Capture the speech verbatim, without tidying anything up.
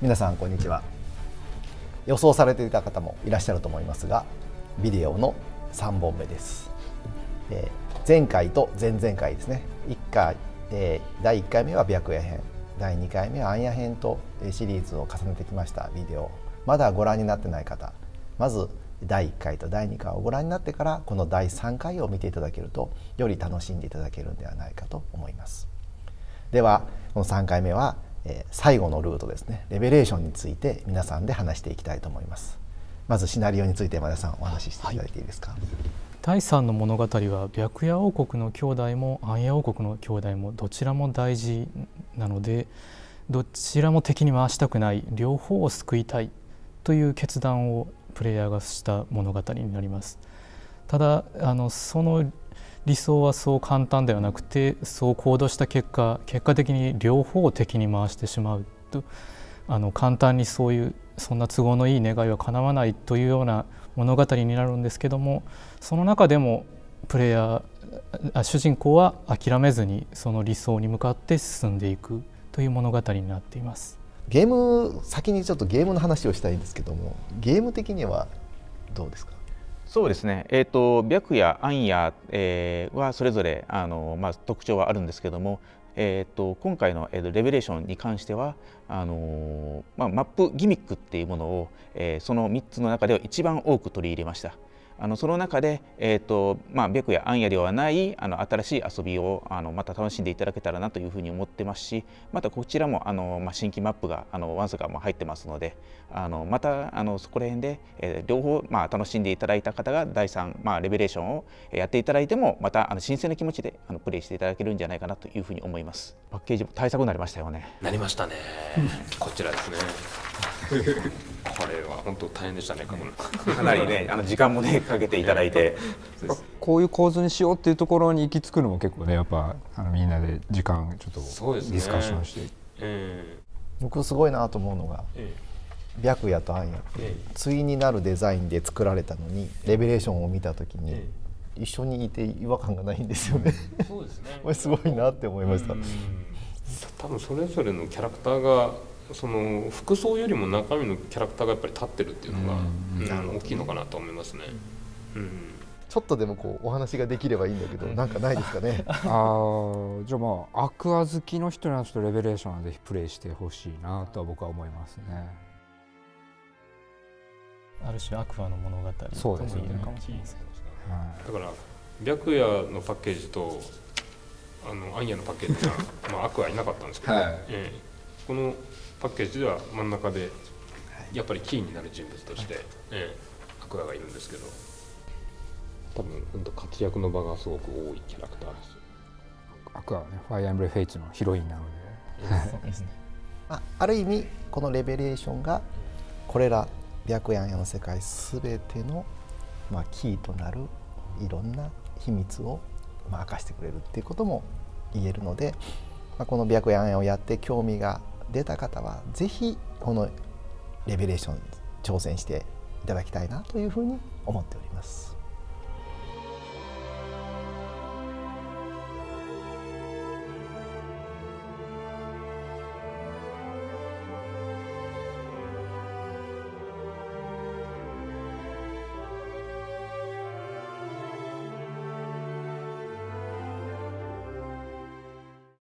皆さんこんにちは。予想されていた方もいらっしゃると思いますが、ビデオのさんぼんめです。えー、前回と前々回ですね。いっかい、えー、だいいっかいめは白夜編、だいにかいめは暗夜編とシリーズを重ねてきましたビデオ。まだご覧になってない方、まずだいいっかいとだいにかいをご覧になってからこのだいさんかいを見ていただけるとより楽しんでいただけるんではないかと思います。ではこのさんかいめはえー、最後のルートですね、レベレーションについて皆さんで話していきたいと思います。まずシナリオについて山田さんお話ししていただいていいですか。はい、 だいさんの物語は白夜王国の兄弟も暗夜王国の兄弟もどちらも大事なので、どちらも敵に回したくない、両方を救いたいという決断をプレイヤーがした物語になります。ただあのその理想はそう簡単ではなくて、そう行動した結果結果的に両方を敵に回してしまうと、あの簡単にそういうそんな都合のいい願いは叶わないというような物語になるんですけども、その中でもプレイヤーあ主人公は諦めずにその理想に向かって進んでいくという物語になっています。 ゲーム先にちょっとゲームの話をしたいんですけども、ゲーム的にはどうですか。 そうですね、えーと、白夜、暗夜、えー、はそれぞれあの、まあ、特徴はあるんですけども、えーと、今回の、えーと、レベレーションに関してはあの、まあ、マップギミックっていうものを、えー、そのみっつの中では一番多く取り入れました。あのその中で、えーとまあ、白夜暗夜ではないあの新しい遊びをあのまた楽しんでいただけたらなというふうに思ってますし、またこちらもあの、まあ、新規マップがあのわんさかも入ってますので、あのまたあのそこら辺で、えー、両方、まあ、楽しんでいただいた方がだいさん、まあ、レベレーションをやっていただいてもまたあの新鮮な気持ちであのプレイしていただけるんじゃないかなというふうに思います。パッケージも対策になりましたよね。 なりましたね。こちらですね。これは本当大変でしたね。 かなりね、あの時間もねかけていただいて、 こういう構図にしようっていうところに行き着くのも結構ね、やっぱあのみんなで時間ちょっとディスカッションして、ねえー、僕すごいなと思うのが、えー、白夜と暗夜って、えー、対になるデザインで作られたのに、レベレーションを見た時に、えー、一緒にいて違和感がないんですよね。そうですね。これすごいなって思いました。 多分それぞれのキャラクターがその服装よりも中身のキャラクターがやっぱり立ってるっていうのが、うんうん、大きいのかなと思いますね。うん、 ちょっとでもこうお話ができればいいんだけど、なんかないですかね。 ああ、じゃあまあアクア好きの人にはちょっとレベレーションはぜひプレイしてほしいなとは僕は思いますね。 ある種アクアの物語とも言えるかもしれません。 だから白夜のパッケージとあの暗夜のパッケージがまあアクアいなかったんですけど、はい、えー、このパッケージでは真ん中でやっぱりキーになる人物として、はい、えー、アクアがいるんですけど、多分本当活躍の場がすごく多いキャラクターです。 アクアはね、ファイアーエンブレムフェイツのヒロインなので、 そうですね。あ、ある意味このレベレーションがこれら白夜暗夜の世界すべての、まあ、キーとなるいろんな秘密を、まあ、明かしてくれるっていうことも言えるので、まあ、この白夜暗夜をやって興味が出た方はぜひこのレベレーションに挑戦していただきたいなというふうに思っております。